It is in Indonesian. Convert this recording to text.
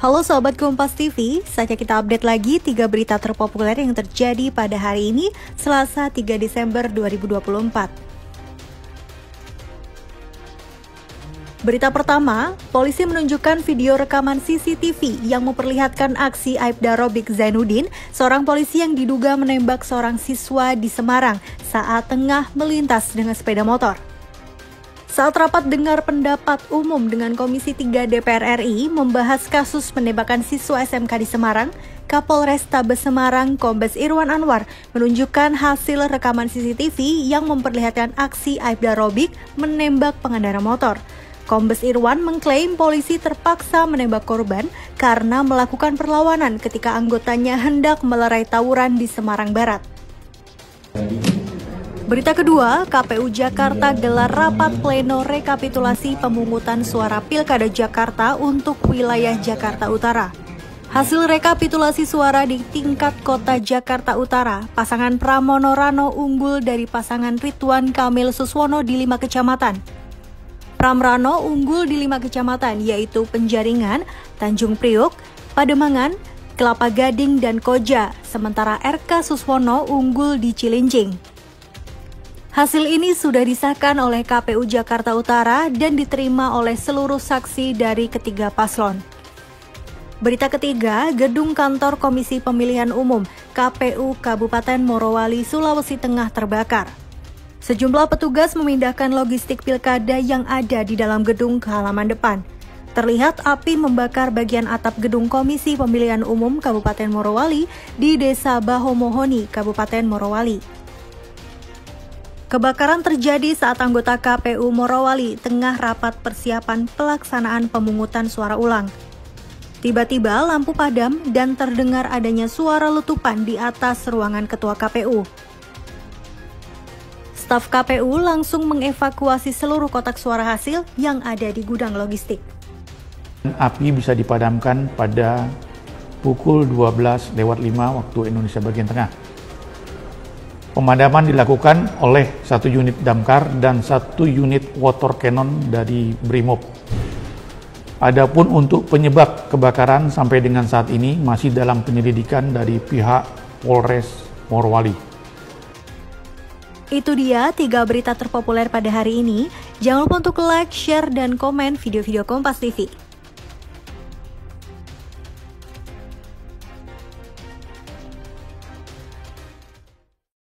Halo Sobat Kompas TV, saatnya kita update lagi 3 berita terpopuler yang terjadi pada hari ini, Selasa 3 Desember 2024. Berita pertama, polisi menunjukkan video rekaman CCTV yang memperlihatkan aksi Aibda Robik Zainuddin, seorang polisi yang diduga menembak seorang siswa di Semarang saat tengah melintas dengan sepeda motor. Saat rapat dengar pendapat umum dengan Komisi 3 DPR RI membahas kasus penembakan siswa SMK di Semarang, Kapolrestabes Semarang Kombes Irwan Anwar menunjukkan hasil rekaman CCTV yang memperlihatkan aksi Aibda Robik menembak pengendara motor. Kombes Irwan mengklaim polisi terpaksa menembak korban karena melakukan perlawanan ketika anggotanya hendak melerai tawuran di Semarang Barat. Berita kedua, KPU Jakarta gelar rapat pleno rekapitulasi pemungutan suara Pilkada Jakarta untuk wilayah Jakarta Utara. Hasil rekapitulasi suara di tingkat kota Jakarta Utara, pasangan Pramono Rano unggul dari pasangan Ridwan Kamil Suswono di 5 kecamatan. Pram Rano unggul di 5 kecamatan yaitu Penjaringan, Tanjung Priuk, Pademangan, Kelapa Gading, dan Koja, sementara RK Suswono unggul di Cilincing. Hasil ini sudah disahkan oleh KPU Jakarta Utara dan diterima oleh seluruh saksi dari ketiga paslon. Berita ketiga, gedung kantor Komisi Pemilihan Umum KPU Kabupaten Morowali, Sulawesi Tengah terbakar. Sejumlah petugas memindahkan logistik pilkada yang ada di dalam gedung ke halaman depan. Terlihat api membakar bagian atap gedung Komisi Pemilihan Umum Kabupaten Morowali di Desa Bahomohoni, Kabupaten Morowali. Kebakaran terjadi saat anggota KPU Morowali tengah rapat persiapan pelaksanaan pemungutan suara ulang. Tiba-tiba lampu padam dan terdengar adanya suara letupan di atas ruangan ketua KPU. Staf KPU langsung mengevakuasi seluruh kotak suara hasil yang ada di gudang logistik. Api bisa dipadamkan pada pukul 12:05 waktu Indonesia bagian tengah. Pemadaman dilakukan oleh 1 unit damkar dan 1 unit water cannon dari Brimob. Adapun untuk penyebab kebakaran sampai dengan saat ini masih dalam penyelidikan dari pihak Polres Morowali. Itu dia 3 berita terpopuler pada hari ini. Jangan lupa untuk like, share, dan komen video-video Kompas TV.